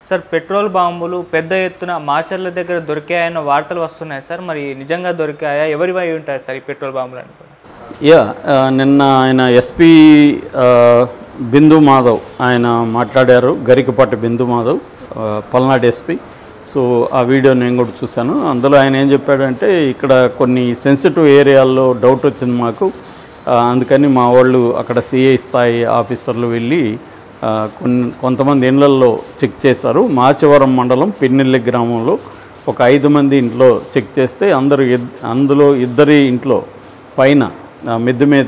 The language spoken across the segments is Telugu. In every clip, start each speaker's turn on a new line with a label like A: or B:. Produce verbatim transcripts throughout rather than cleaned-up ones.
A: సార్ పెట్రోల్ బాంబులు పెద్ద ఎత్తున మాచర్ల దగ్గర దొరికాయన్న వార్తలు వస్తున్నాయి సార్. మరి నిజంగా దొరికాయా? ఎవరివై ఉంటాయి సార్ ఈ పెట్రోల్ బాంబులు అనుకో?
B: యా నిన్న ఆయన ఎస్పీ బిందు మాధవ్ ఆయన మాట్లాడారు, గరికపాటి బిందు మాధవ్ పల్నాడు ఎస్పీ. సో ఆ వీడియో నేను కూడా చూశాను. అందులో ఆయన ఏం చెప్పాడంటే, ఇక్కడ కొన్ని సెన్సిటివ్ ఏరియాల్లో డౌట్ వచ్చింది మాకు, అందుకని మా వాళ్ళు అక్కడ సిఐ స్థాయి ఆఫీసర్లు వెళ్ళి కొన్ని కొంతమంది ఇళ్లల్లో చెక్ చేశారు. మాచవరం మండలం పిన్నెల్లి గ్రామంలో ఒక ఐదు మంది ఇంట్లో చెక్ చేస్తే అందరూ అందులో ఇద్దరి ఇంట్లో పైన మిద్దె మీద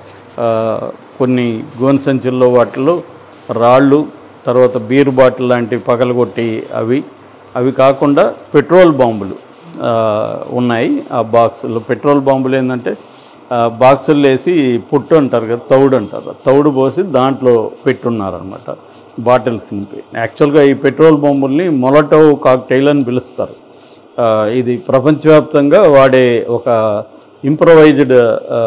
B: కొన్ని గోన్ సంచుల్లో వాటిలో రాళ్ళు, తర్వాత బీరు బాటిల్ లాంటివి పగలగొట్టి అవి అవి కాకుండా పెట్రోల్ బాంబులు ఉన్నాయి. ఆ బాక్సులు పెట్రోల్ బాంబులు ఏంటంటే బాక్సులు వేసి పుట్టు అంటారు కదా, తౌడు అంటారు, తౌడు పోసి దాంట్లో పెట్టున్నారనమాట బాటిల్స్ నింపి. యాక్చువల్గా ఈ పెట్రోల్ బాంబుల్ని మొలటోవ్ కాక్టైల్ అని పిలుస్తారు. ఇది ప్రపంచవ్యాప్తంగా వాడే ఒక ఇంప్రొవైజ్డ్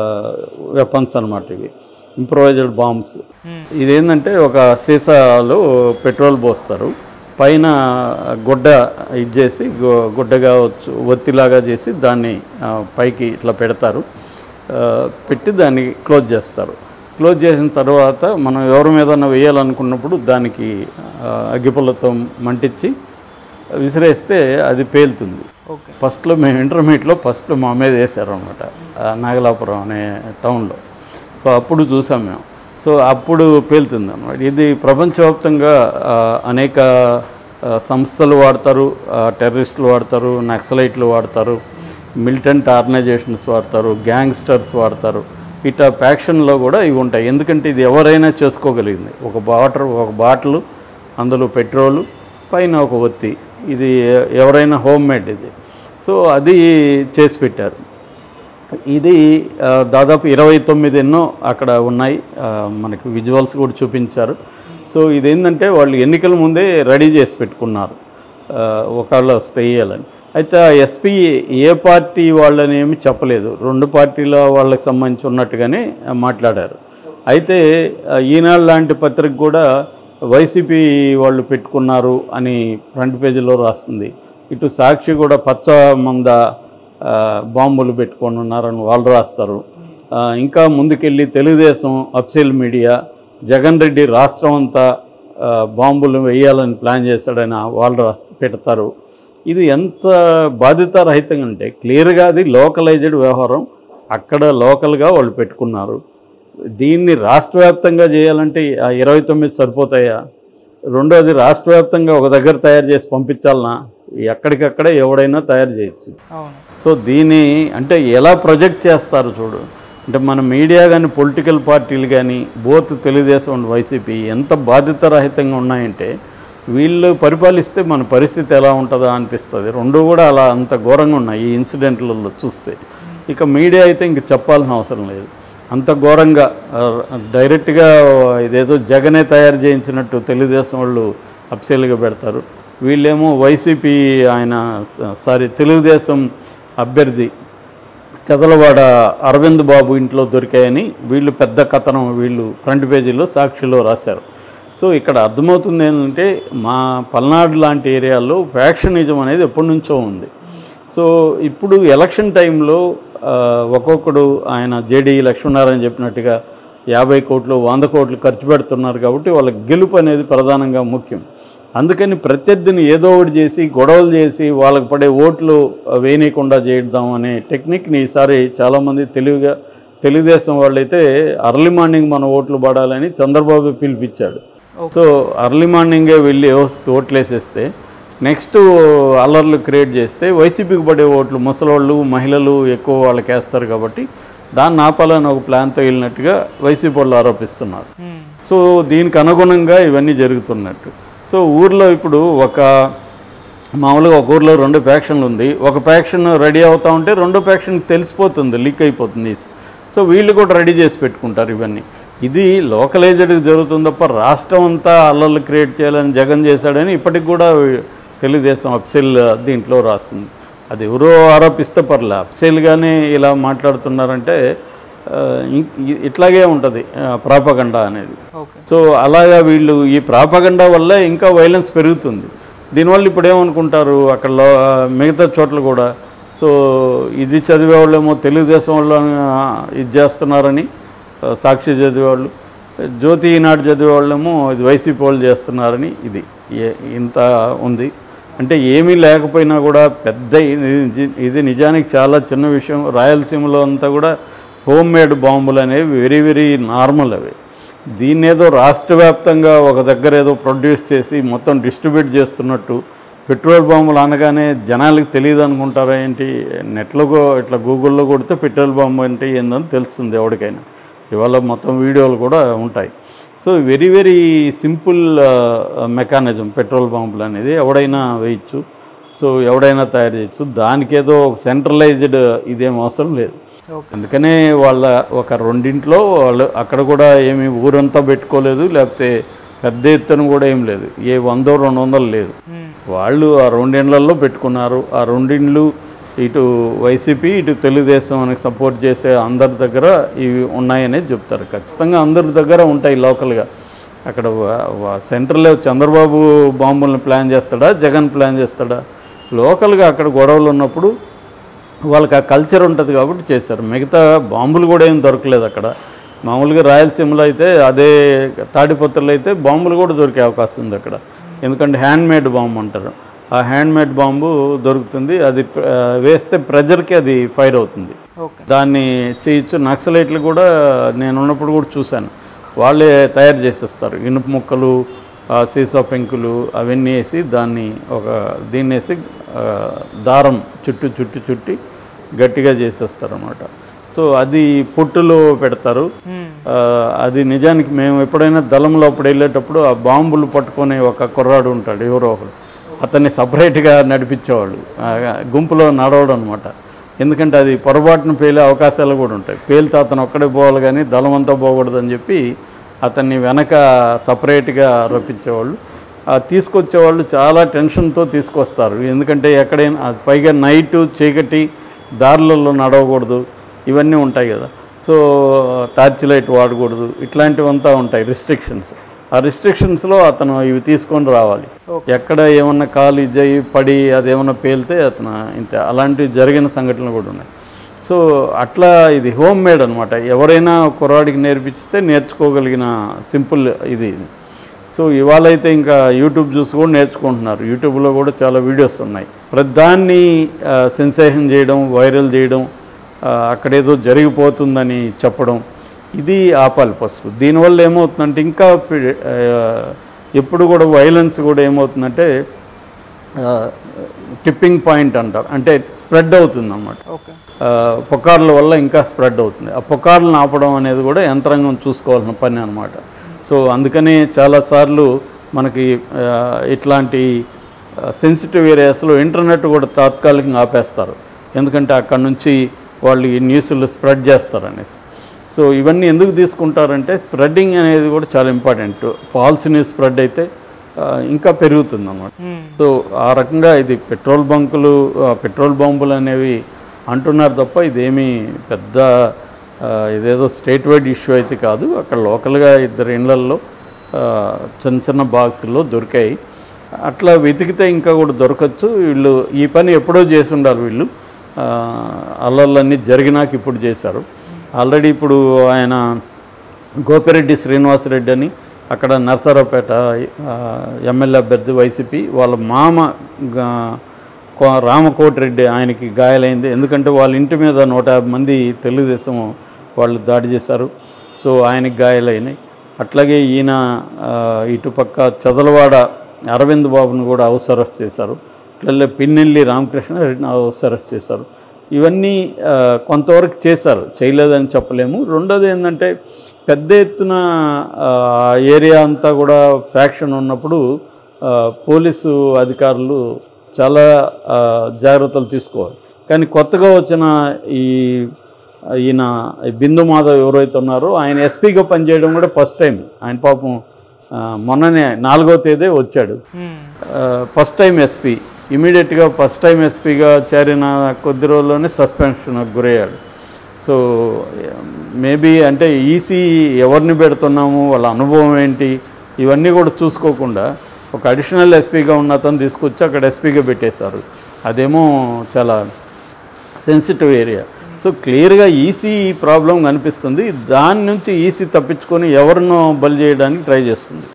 B: వెపన్స్ అనమాట. ఇవి ఇంప్రొవైజ్డ్ బాంబ్స్. ఇదేంటంటే ఒక సీసాలో పెట్రోల్ పోస్తారు, పైన గుడ్డ ఇది చేసి గుడ్డగా ఒత్తిలాగా చేసి దాన్ని పైకి ఇట్లా పెడతారు, పెట్టి దాన్ని క్లోజ్ చేస్తారు. క్లోజ్ చేసిన తర్వాత మనం ఎవరి మీదన్నా వేయాలనుకున్నప్పుడు దానికి అగ్గిపుల్లతో మంటించి విసిరేస్తే అది పేలుతుంది. ఫస్ట్లో మేము ఇంటర్మీడియట్లో ఫస్ట్ మా మీద వేసారు అనమాట, నాగలాపురం అనే టౌన్లో. సో అప్పుడు చూసాం మేము. సో అప్పుడు పేలుతుంది అన్నమాట. ఇది ప్రపంచవ్యాప్తంగా అనేక సంస్థలు వాడతారు, టెర్రరిస్టులు వాడతారు, నక్సలైట్లు వాడతారు, మిలిటెంట్ ఆర్గనైజేషన్స్ వాడతారు, గ్యాంగ్స్టర్స్ వాడతారు. ఇట్లా ఫ్యాక్షన్లో కూడా ఇవి ఉంటాయి. ఎందుకంటే ఇది ఎవరైనా చేసుకోగలిగింది. ఒక వాటర్ ఒక బాటిల్, అందులో పెట్రోలు, పైన ఒక ఒత్తి, ఇది ఎవరైనా హోమ్ మేడ్ ఇది. సో అది చేసి పెట్టారు. ఇది దాదాపు ఇరవై తొమ్మిది ఎన్నో అక్కడ ఉన్నాయి, మనకి విజువల్స్ కూడా చూపించారు. సో ఇదేంటంటే వాళ్ళు ఎన్నికల ముందే రెడీ చేసి పెట్టుకున్నారు ఒకళ్ళు వస్తే వేయాలని. అయితే ఆ ఎస్పీ ఏ పార్టీ వాళ్ళని ఏమి చెప్పలేదు, రెండు పార్టీల వాళ్ళకి సంబంధించి ఉన్నట్టుగానే మాట్లాడారు. అయితే ఈనాడు లాంటి పత్రిక కూడా వైసీపీ వాళ్ళు పెట్టుకున్నారు అని ఫ్రంట్ పేజీలో రాస్తుంది. ఇటు సాక్షి కూడా పచ్చ మంద బాంబులు పెట్టుకొని ఉన్నారని వాళ్ళు రాస్తారు. ఇంకా ముందుకెళ్ళి తెలుగుదేశం అఫీషియల్ మీడియా జగన్ రెడ్డి రాష్ట్రం అంతా బాంబులు వేయాలని ప్లాన్ చేశాడని వాళ్ళు రాసి పెడతారు. ఇది ఎంత బాధ్యతారహితంగా అంటే క్లియర్గా అది లోకలైజ్డ్ వ్యవహారం, అక్కడ లోకల్గా వాళ్ళు పెట్టుకున్నారు. దీన్ని రాష్ట్ర వ్యాప్తంగా చేయాలంటే ఆ ఇరవై తొమ్మిది సరిపోతాయా? రెండోది రాష్ట్ర వ్యాప్తంగా ఒక దగ్గర తయారు చేసి పంపించాలన్నా? ఎక్కడికక్కడే ఎవడైనా తయారు చేయొచ్చు. సో దీన్ని అంటే ఎలా ప్రొజెక్ట్ చేస్తారు చూడు. అంటే మన మీడియా కానీ పొలిటికల్ పార్టీలు కానీ బోత్ తెలుగుదేశం అండ్ వైసీపీ ఎంత బాధ్యతారహితంగా ఉన్నాయంటే, వీళ్ళు పరిపాలిస్తే మన పరిస్థితి ఎలా ఉంటుందో అనిపిస్తుంది. రెండు కూడా అలా అంత ఘోరంగా ఉన్నాయి ఈ ఇన్సిడెంట్లలో చూస్తే. ఇక మీడియా అయితే ఇంక చెప్పాల్సిన అవసరం లేదు, అంత ఘోరంగా డైరెక్ట్గా ఇదేదో జగనే తయారు చేయించినట్టు తెలుగుదేశం వాళ్ళు అఫీషియల్గా పెడతారు. వీళ్ళేమో వైసీపీ ఆయన సారీ తెలుగుదేశం అభ్యర్థి చదలవాడ అరవింద్ బాబు ఇంట్లో దొరికాయని వీళ్ళు పెద్ద కథనం వీళ్ళు ఫ్రంట్ పేజీలో సాక్షిలో రాశారు. సో ఇక్కడ అర్థమవుతుంది ఏంటంటే, మా పల్నాడు లాంటి ఏరియాలో ఫ్యాక్షనిజం అనేది ఎప్పటి నుంచో ఉంది. సో ఇప్పుడు ఎలక్షన్ టైంలో ఒక్కొక్కడు ఆయన జేడీ లక్ష్మీనారాయణ చెప్పినట్టుగా యాభై కోట్లు వంద కోట్లు ఖర్చు పెడుతున్నారు కాబట్టి వాళ్ళ గెలుపు అనేది ప్రధానంగా ముఖ్యం. అందుకని ప్రత్యర్థిని ఏదో ఒకటి చేసి గొడవలు చేసి వాళ్ళకి పడే ఓట్లు వేయనీయకుండా చేద్దాం అనే టెక్నిక్ని ఈసారి చాలామంది తెలివిగా తెలుగుదేశం వాళ్ళైతే అర్లీ మార్నింగ్ మన ఓట్లు పడాలని చంద్రబాబు పిలిపించాడు. సో అర్లీ మార్నింగే వెళ్ళి ఓట్లు వేసేస్తే నెక్స్ట్ అల్లర్లు క్రియేట్ చేస్తే వైసీపీకి పడే ఓట్లు ముసలోళ్ళు మహిళలు ఎక్కువ వాళ్ళకి వేస్తారు కాబట్టి దాన్ని ఆపాలని ఒక ప్లాన్తో వెళ్ళినట్టుగా వైసీపీ వాళ్ళు ఆరోపిస్తున్నారు. సో దీనికి అనుగుణంగా ఇవన్నీ జరుగుతున్నట్టు. సో ఊర్లో ఇప్పుడు ఒక మామూలుగా ఒక ఊర్లో రెండు ఫ్యాక్షన్లు ఉంది, ఒక ఫ్యాక్షన్ రెడీ అవుతూ ఉంటే రెండో ఫ్యాక్షన్కి తెలిసిపోతుంది, లీక్ అయిపోతుంది. సో వీళ్ళు కూడా రెడీ చేసి పెట్టుకుంటారు ఇవన్నీ. ఇది లోకలైజ్డ్ జరుగుతుంది తప్ప రాష్ట్రం అంతా అల్లర్లు క్రియేట్ చేయాలని జగన్ చేశాడని ఇప్పటికి కూడా తెలుగుదేశం అఫీషియల్ దీంట్లో రాస్తుంది. అది ఎవరో ఆరోపిస్తే పర్లే, అఫీషియల్గానే ఇలా మాట్లాడుతున్నారంటే ఇట్లాగే ఉంటుంది ప్రాపగండా అనేది. సో అలాగా వీళ్ళు ఈ ప్రాపగండా వల్ల ఇంకా వైలెన్స్ పెరుగుతుంది. దీనివల్ల ఇప్పుడు ఏమనుకుంటారు అక్కడ మిగతా చోట్ల కూడా, సో ఇది చదివేవాళ్ళేమో తెలుగుదేశం వాళ్ళు ఇది చేస్తున్నారని సాక్షి చదివేవాళ్ళు, జ్యోతి ఈనాడు చదివేవాళ్ళేమో ఇది వైసీపీ వాళ్ళు చేస్తున్నారని ఇది ఇంత ఉంది. అంటే ఏమీ లేకపోయినా కూడా పెద్ద ఇది నిజానికి చాలా చిన్న విషయం. రాయలసీమలో అంతా కూడా హోమ్ మేడ్ బాంబులు అనేవి వెరీ వెరీ నార్మల్. అవి దీన్ని ఏదో రాష్ట్ర వ్యాప్తంగా ఒక దగ్గర ఏదో ప్రొడ్యూస్ చేసి మొత్తం డిస్ట్రిబ్యూట్ చేస్తున్నట్టు, పెట్రోల్ బాంబులు అనగానే జనాలకు తెలియదు అనుకుంటారా ఏంటి? నెట్లో ఇట్లా గూగుల్లో కొడితే పెట్రోల్ బాంబు అంటే ఏందని తెలుస్తుంది ఎవరికైనా. ఇవాళ మొత్తం వీడియోలు కూడా ఉంటాయి. So very very simple mechanism petrol బాంబులు అనేది. ఎవడైనా వేయచ్చు, సో ఎవడైనా తయారు చేయొచ్చు. దానికేదో ఒక సెంట్రలైజ్డ్ ఇదేం అవసరం లేదు. అందుకనే వాళ్ళ ఒక రెండింట్లో వాళ్ళు అక్కడ కూడా ఏమి ఊరంతా పెట్టుకోలేదు, లేకపోతే పెద్ద ఎత్తున కూడా ఏం లేదు, ఏ వందో రెండు వందలు లేదు. వాళ్ళు ఆ రెండిండ్లలో పెట్టుకున్నారు. ఆ రెండిండ్లు ఇటు వైసీపీ ఇటు తెలుగుదేశం మనకి సపోర్ట్ చేసే అందరి దగ్గర ఇవి ఉన్నాయనే చెప్తారు. ఖచ్చితంగా అందరి దగ్గర ఉంటాయి లోకల్గా. అక్కడ సెంట్రల్లో చంద్రబాబు బాంబులను ప్లాన్ చేస్తాడా, జగన్ ప్లాన్ చేస్తాడా? లోకల్గా అక్కడ గొడవలు ఉన్నప్పుడు వాళ్ళకి ఆ కల్చర్ ఉంటుంది కాబట్టి చేశారు. మిగతా బాంబులు కూడా ఏం దొరకలేదు అక్కడ. మామూలుగా రాయలసీమలో అయితే అదే తాడిపత్రులు అయితే బాంబులు కూడా దొరికే అవకాశం ఉంది అక్కడ. ఎందుకంటే హ్యాండ్మేడ్ బాంబు అంటారు. ఆ హ్యాండ్మేడ్ బాంబు దొరుకుతుంది. అది వేస్తే ప్రెజర్కి అది ఫైర్ అవుతుంది. దాన్ని చేయొచ్చు. నక్సలైట్లు కూడా నేను ఉన్నప్పుడు కూడా చూశాను, వాళ్ళే తయారు చేసేస్తారు. ఇనుప ముక్కలు, సీసా పెంకులు అవన్నీ వేసి దాన్ని ఒక దీన్ని వేసి దారం చుట్టు చుట్టు చుట్టి గట్టిగా చేసేస్తారు అన్నమాట. సో అది పొట్టులో పెడతారు. అది నిజానికి మేము ఎప్పుడైనా దళంలో అప్పుడు వెళ్ళేటప్పుడు ఆ బాంబులు పట్టుకునే ఒక కుర్రాడు ఉంటాడు ఎవరో ఒకడు, అతన్ని సపరేట్గా నడిపించేవాళ్ళు. గుంపులో నడవడం అనమాట. ఎందుకంటే అది పొరపాటున పేలే అవకాశాలు కూడా ఉంటాయి. పేలితే అతను ఒక్కడే పోవాలి కానీ దళం అంతా పోకూడదని చెప్పి అతన్ని వెనక సపరేట్గా రప్పించేవాళ్ళు. తీసుకొచ్చేవాళ్ళు చాలా టెన్షన్తో తీసుకొస్తారు. ఎందుకంటే ఎక్కడైనా పైగా నైటు చీకటి దారులలో నడవకూడదు, ఇవన్నీ ఉంటాయి కదా. సో టార్చ్ లైట్ వాడకూడదు, ఇట్లాంటివంతా ఉంటాయి రిస్ట్రిక్షన్స్. ఆ రిస్ట్రిక్షన్స్లో అతను ఇవి తీసుకొని రావాలి. ఎక్కడ ఏమన్నా కాలు జై పడి అదేమన్నా పేలితే అతను ఇంత అలాంటివి జరిగిన సంఘటనలు కూడా ఉన్నాయి. సో అట్లా ఇది హోమ్ మేడ్ అనమాట. ఎవరైనా కుర్రాడికి నేర్పిస్తే నేర్చుకోగలిగిన సింపుల్ ఇది. సో ఇవాళ అయితే ఇంకా యూట్యూబ్ చూసి కూడా నేర్చుకుంటున్నారు. యూట్యూబ్లో కూడా చాలా వీడియోస్ ఉన్నాయి. ప్రతిదాన్ని సెన్సేషన్ చేయడం, వైరల్ చేయడం, అక్కడేదో జరిగిపోతుందని చెప్పడం, ఇది ఆపాలి ఫస్ట్. దీనివల్ల ఏమవుతుందంటే ఇంకా ఎప్పుడు కూడా వైలెన్స్ కూడా ఏమవుతుందంటే టిప్పింగ్ పాయింట్ అంటారు, అంటే స్ప్రెడ్ అవుతుంది అన్నమాట. పుకార్ల వల్ల ఇంకా స్ప్రెడ్ అవుతుంది. ఆ పుకార్లను ఆపడం అనేది కూడా యంత్రాంగం చూసుకోవాల్సిన పని అనమాట. సో అందుకని చాలాసార్లు మనకి ఇట్లాంటి సెన్సిటివ్ ఏరియాస్లో ఇంటర్నెట్ కూడా తాత్కాలికంగా ఆపేస్తారు. ఎందుకంటే అక్కడ నుంచి వాళ్ళు ఈ న్యూస్లు స్ప్రెడ్ చేస్తారనేసి. సో ఇవన్నీ ఎందుకు తీసుకుంటారంటే స్ప్రెడ్డింగ్ అనేది కూడా చాలా ఇంపార్టెంట్. ఫాల్స్ న్యూస్ స్ప్రెడ్ అయితే ఇంకా పెరుగుతుంది అన్నమాట. సో ఆ రకంగా ఇది పెట్రోల్ బంకులు, పెట్రోల్ బాంబులు అనేవి అంటున్నారు తప్ప ఇదేమీ పెద్ద ఇదేదో స్టేట్ వైడ్ ఇష్యూ అయితే కాదు. అక్కడ లోకల్గా ఇద్దరు ఇళ్లల్లో చిన్న చిన్న బాక్సుల్లో దొరికాయి. అట్లా వెతికితే ఇంకా కూడా దొరకచ్చు. వీళ్ళు ఈ పని ఎప్పుడో చేసి ఉండాలి. వీళ్ళు అల్లర్లన్నీ జరిగినాక ఇప్పుడు చేశారు. ఆల్రెడీ ఇప్పుడు ఆయన గోపిరెడ్డి శ్రీనివాసరెడ్డి అని అక్కడ నర్సరావుపేట ఎమ్మెల్యే అభ్యర్థి వైసీపీ, వాళ్ళ మామ రామకోటిరెడ్డి ఆయనకి గాయాలైంది. ఎందుకంటే వాళ్ళ ఇంటి మీద నూట యాభై మంది తెలుగుదేశం వాళ్ళు దాడి చేశారు. సో ఆయనకి గాయాలైనాయి. అట్లాగే ఈయన ఇటుపక్క చదలవాడ అరవింద్ బాబును కూడా హౌస్ అరెస్ట్ చేశారు. అట్లే పిన్నెల్లి రామకృష్ణ రెడ్డిని హౌస్ అరెస్ట్ చేశారు. ఇవన్నీ కొంతవరకు చేశారు, చేయలేదని చెప్పలేము. రెండోది ఏంటంటే పెద్ద ఎత్తున ఏరియా అంతా కూడా ఫ్యాక్షన్ ఉన్నప్పుడు పోలీసు అధికారులు చాలా జాగ్రత్తలు తీసుకోవాలి. కానీ కొత్తగా వచ్చిన ఈ ఈయన బిందు మాధవ్ ఎవరైతే ఉన్నారో ఆయన ఎస్పీగా పనిచేయడం కూడా ఫస్ట్ టైం. ఆయన పాపం మొన్ననే నాలుగో తేదీ వచ్చాడు. ఫస్ట్ టైం ఎస్పీ, ఇమీడియట్గా ఫస్ట్ టైం ఎస్పీగా చేరిన కొద్ది రోజుల్లోనే సస్పెన్షన్కి గురయ్యాడు. సో మేబీ అంటే ఈసీ ఎవరిని పెడుతున్నాము, వాళ్ళ అనుభవం ఏంటి, ఇవన్నీ కూడా చూసుకోకుండా ఒక అడిషనల్ ఎస్పీగా ఉన్న అతను తీసుకొచ్చి అక్కడ ఎస్పీగా పెట్టేశారు. అదేమో చాలా సెన్సిటివ్ ఏరియా. సో క్లియర్గా ఈసీ ప్రాబ్లం కనిపిస్తుంది. దాని నుంచి ఈసీ తప్పించుకొని ఎవరినో బలి చేయడానికి ట్రై చేస్తుంది.